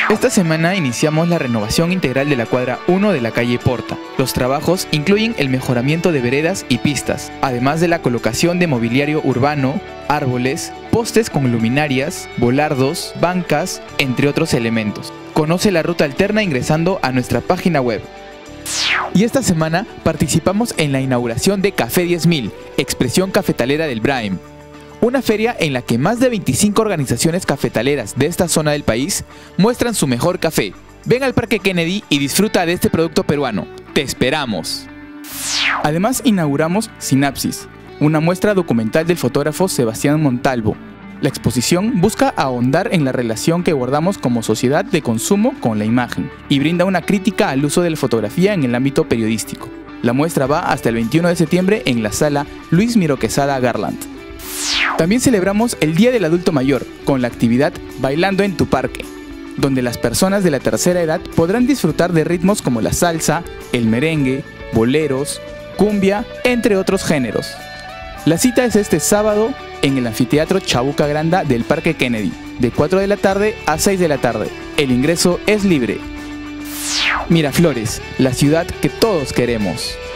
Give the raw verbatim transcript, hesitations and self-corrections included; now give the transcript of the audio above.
Esta semana iniciamos la renovación integral de la cuadra uno de la calle Porta. Los trabajos incluyen el mejoramiento de veredas y pistas, además de la colocación de mobiliario urbano, árboles, postes con luminarias, volardos, bancas, entre otros elementos. Conoce la ruta alterna ingresando a nuestra página web. Y esta semana participamos en la inauguración de Café diez mil, expresión cafetalera del Braem. Una feria en la que más de veinticinco organizaciones cafetaleras de esta zona del país muestran su mejor café. Ven al Parque Kennedy y disfruta de este producto peruano. ¡Te esperamos! Además inauguramos Sinapsis, una muestra documental del fotógrafo Sebastián Montalvo. La exposición busca ahondar en la relación que guardamos como sociedad de consumo con la imagen y brinda una crítica al uso de la fotografía en el ámbito periodístico. La muestra va hasta el veintiuno de septiembre en la sala Luis Miro Quesada Garland. También celebramos el Día del Adulto Mayor con la actividad Bailando en tu Parque, donde las personas de la tercera edad podrán disfrutar de ritmos como la salsa, el merengue, boleros, cumbia, entre otros géneros. La cita es este sábado en el Anfiteatro Chabuca Granda del Parque Kennedy, de cuatro de la tarde a seis de la tarde. El ingreso es libre. Miraflores, la ciudad que todos queremos.